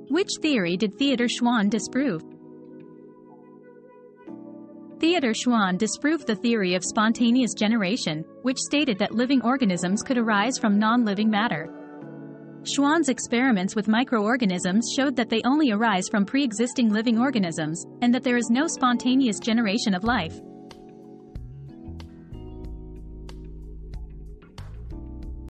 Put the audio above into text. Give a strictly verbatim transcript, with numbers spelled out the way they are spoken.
Which theory did Theodor Schwann disprove? Theodor Schwann disproved the theory of spontaneous generation, which stated that living organisms could arise from non-living matter. Schwann's experiments with microorganisms showed that they only arise from pre-existing living organisms, and that there is no spontaneous generation of life.